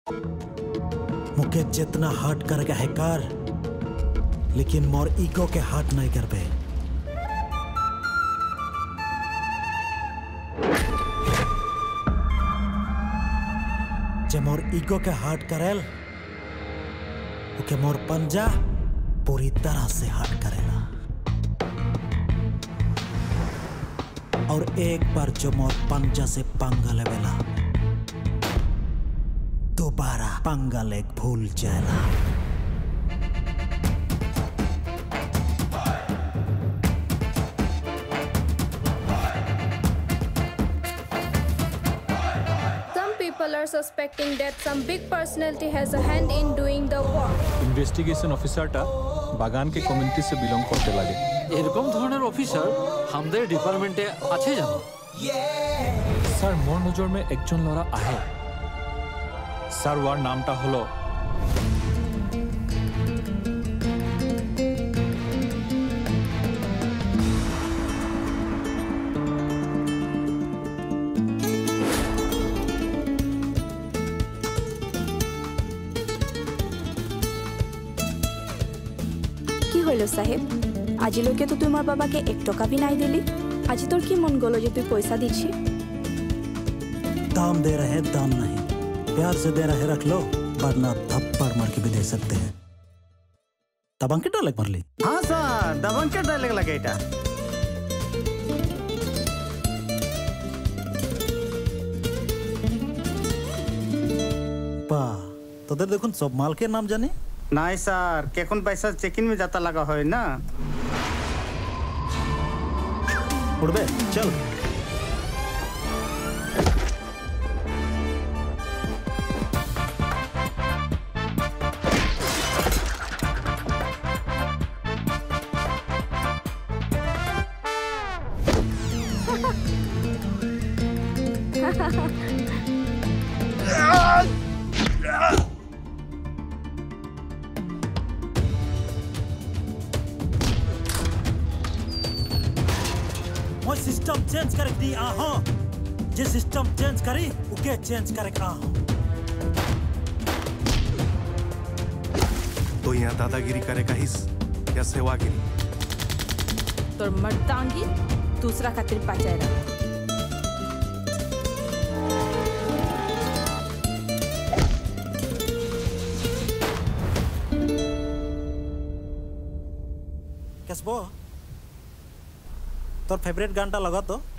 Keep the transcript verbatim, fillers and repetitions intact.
मुके जितना हर्ट करेगा है कर, लेकिन मोर ईगो के हर्ट नहीं कर बे। जे मोर ईगो के हर्ट करेल, उके मोर पंजा पूरी तरह से हर्ट करेला। और एक बार जो मोर पंजा से पंगा लेवेला, दोबारा पंगा लेक भूल जाएला। Some people are suspecting that some big personality has a hand in doing the work. Investigation officer टा बागान के कम्युनिटी से बिलोंग करते लगे। এরকম ধরনের অফিসার আমাদের ডিপার্টমেন্টে আছে জানো? স্যার মোর নজর মে একজন লড়া আহে। স্যার ওয়ার নামটা হলো কি হইল সাহেব? আজিলৈকে তো তুই মোর বাবাকে এক টাকা भी नहीं दिली। আজি তোর কি মন গলো যে তুই পয়সা দিছি? दाम दे रहे दाम नहीं, प्यार से दे रहे रख लो, वरना थप्पड़ मार के भी दे सकते हैं। दबंग के डायलॉग मार ली। हाँ सर, दबंग के डायलॉग लगे इटा। पा तो दे देखुन सब माल के नाम जाने? नहीं सर, केकुन पैसा चेकिन में जाता लगा हो ना। उड़बे चल। वो सिस्टम चेंज करे दी आहो, जे सिस्टम चेंज करी उके चेंज करे आहो। तो यहाँ दादागिरी करे काहीस या सेवागिरी? तोर मर्दांगी दूसरा खातिर पाचायला। कैसबो तोर फेवरेट गानटा लगा तो